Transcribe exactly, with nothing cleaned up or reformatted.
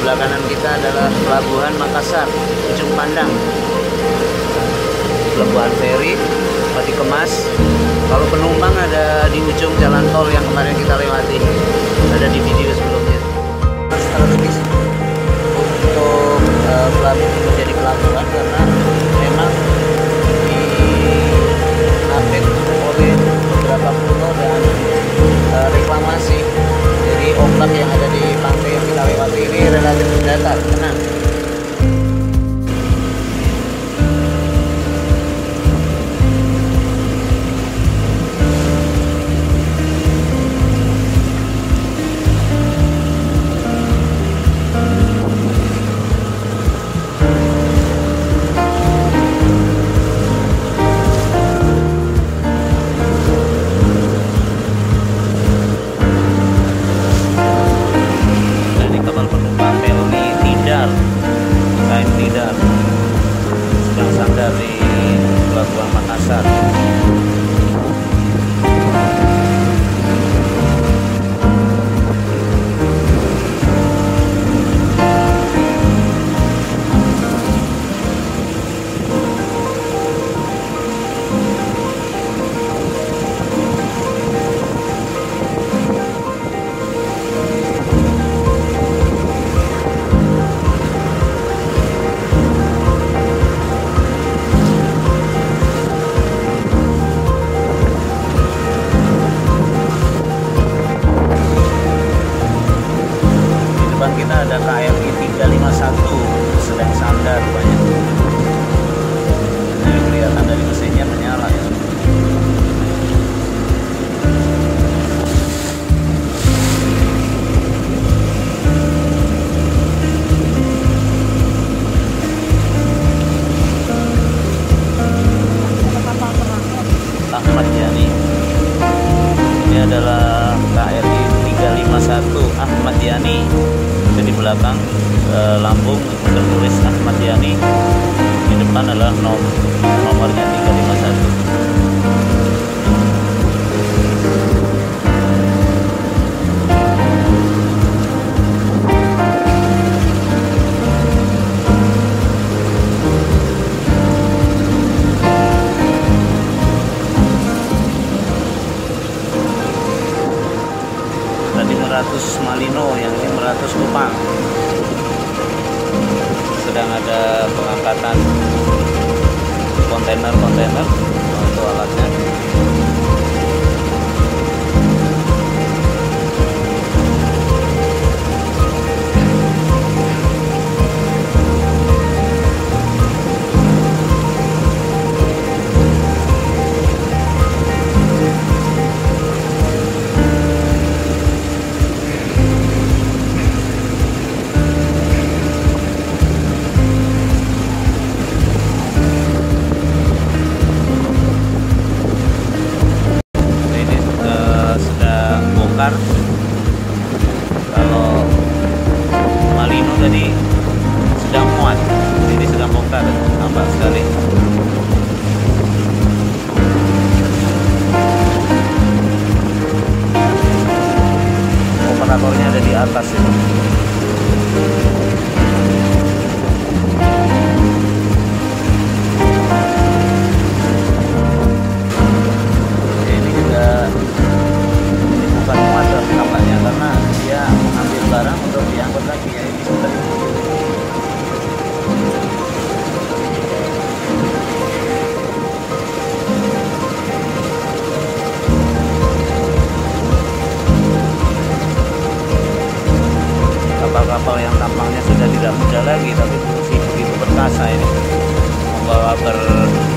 sebelah kanan kita adalah Pelabuhan Makassar, Ujung Pandang. Pelabuhan feri, Pati Kemas. Kalau penumpang ada di ujung jalan tol yang kemarin kita lewati, ada di video sebelumnya. Strategis untuk uh, pelabuhan, menjadi pelabuhan karena memang diapit oleh beberapa pulau dan uh, reklamasi. Jadi ombak yang ada di pantai yang kita lewati ini relatif datar, tenang. K M Tidar sedang sandar di Pelabuhan Makassar. Kita ada K R I tiga lima satu sedang sandar banyak. Ini kelihatan dari mesinnya menyala ya. Ahmad Yani. Ini adalah K R I tiga lima satu Ahmad Yani. Di belakang eh, lambung tertulis Ahmad Yani, di depan adalah nom nomornya tiga lima satu. Meratus Malino, yang ini Meratus Kupang. Sedang ada pengangkatan kontainer-kontainer untuk alatnya. Kalau Malino tadi sedang muat, ini sedang bongkar, nampak sekali. Operatornya ada di atas itu. Ini juga bukan muat nampaknya, karena dia mengambil barang untuk diangkut lagi ya. Ini sudah kapal-kapal yang tampangnya sudah tidak muda lagi, tapi masih begitu perkasa ini, membawa ber